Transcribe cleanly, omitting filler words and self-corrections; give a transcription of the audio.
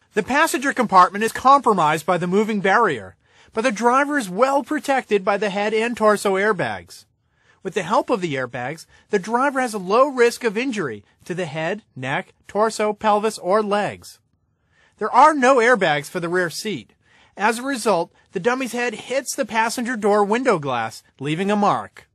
The passenger compartment is compromised by the moving barrier, but the driver is well protected by the head and torso airbags. With the help of the airbags, the driver has a low risk of injury to the head, neck, torso, pelvis, or legs. There are no airbags for the rear seat. As a result, the dummy's head hits the passenger door window glass, leaving a mark.